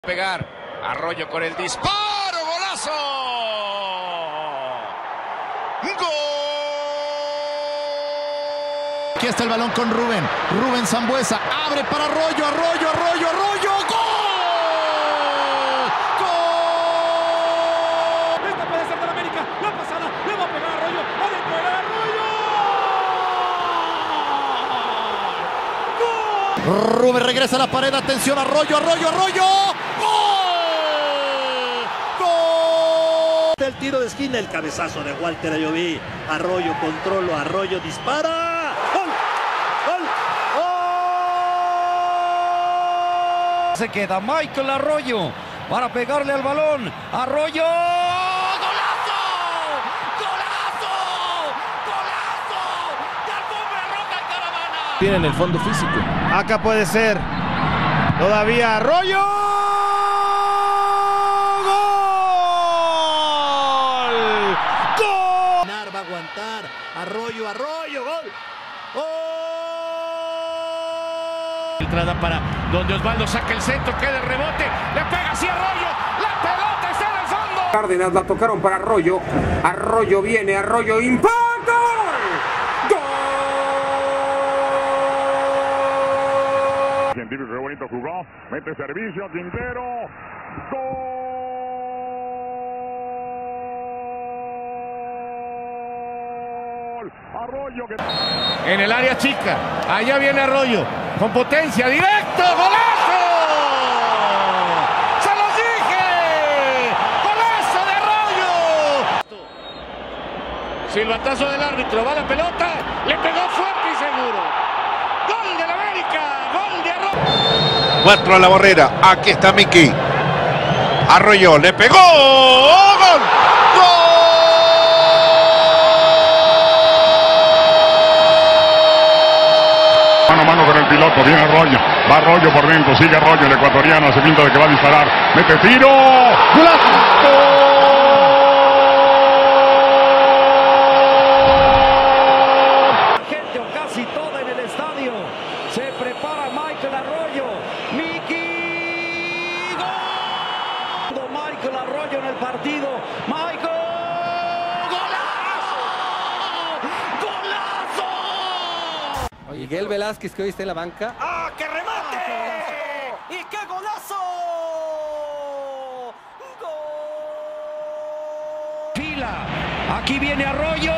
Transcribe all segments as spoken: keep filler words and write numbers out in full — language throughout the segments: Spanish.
Pegar, Arroyo con el disparo, golazo. ¡Gol! Aquí está el balón con Rubén, Rubén Sambueza, abre para Arroyo, Arroyo, Arroyo, Arroyo, ¡gol! ¡Gol! Esta puede ser de la América, la pasada, le va a pegar Arroyo, adentro de Arroyo. ¡Gol! Rubén regresa a la pared, atención, Arroyo, Arroyo, Arroyo, ¡gol! ¡Gol! El tiro de esquina, el cabezazo de Walter Ayoví, Arroyo controlo, Arroyo dispara, ¡gol! ¡Gol! ¡Gol! Se queda Michael Arroyo para pegarle al balón, Arroyo, ¡golazo! ¡Golazo! ¡Golazo! ¡De alfombra roja y caravana! Tienen el fondo físico. Acá puede ser. Todavía Arroyo. ¡Gol! ¡Gol! Va a aguantar. Arroyo, Arroyo, gol. ¡Gol! Entrada para donde Osvaldo saca el centro, queda el rebote, le pega así Arroyo, la pelota está en el fondo. Cárdenas la tocaron para Arroyo. Arroyo viene, Arroyo impacta. Científico, qué bonito jugó, mete servicio, Quintero, gol, Arroyo que... En el área chica, allá viene Arroyo, con potencia, directo, golazo. ¡Se los dije! ¡Golazo de Arroyo! Silbatazo del árbitro, va la pelota, le pegó fuerte y seguro. ¡Gol del América! ¡Gol de Arroyo! Muestra la barrera, aquí está Miki. Arroyo le pegó. ¡Gol! ¡Gol! Mano a mano con el piloto, viene Arroyo, va Arroyo por dentro, sigue Arroyo, el ecuatoriano, hace pinta de que va a disparar, mete tiro. ¡Golazo! Casi toda en el estadio. Se prepara Michael Arroyo. Miki. ¡Gol! Michael Arroyo en el partido. Michael. ¡Golazo! ¡Golazo! Miguel Velázquez, que hoy está en la banca. ¡Ah, qué remate! ¡Y qué golazo! ¡Gol! Fila. Aquí viene Arroyo.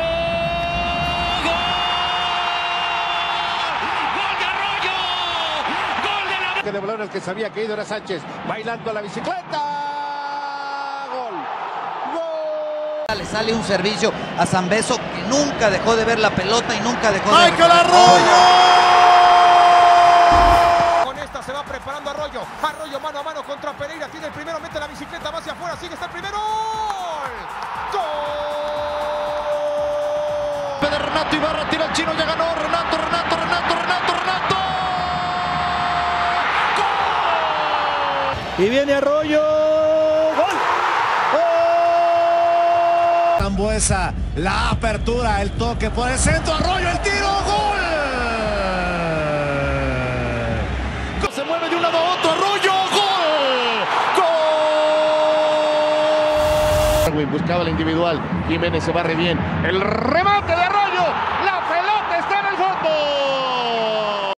Que de balón el que sabía que ido era Sánchez. Bailando la bicicleta. Gol. Gol. Le sale un servicio a Zambeso que nunca dejó de ver la pelota y nunca dejó de... ¡Michael Arroyo! Con esta se va preparando Arroyo. Arroyo mano a mano contra Pereira. Tiene el primero, mete la bicicleta, va hacia afuera. Sigue, está el primero. ¡Gol! ¡Gol! De Renato Ibarra, tira el chino, ya ganó. Renato, Renato, Renato, Renato, Renato. Y viene Arroyo. ¡Gol! ¡Gol! Sambueza, la apertura, el toque por el centro, Arroyo, el tiro, gol. Se mueve de un lado a otro, Arroyo, gol. Gol. Buscaba la individual. Jiménez se barre bien. El remate de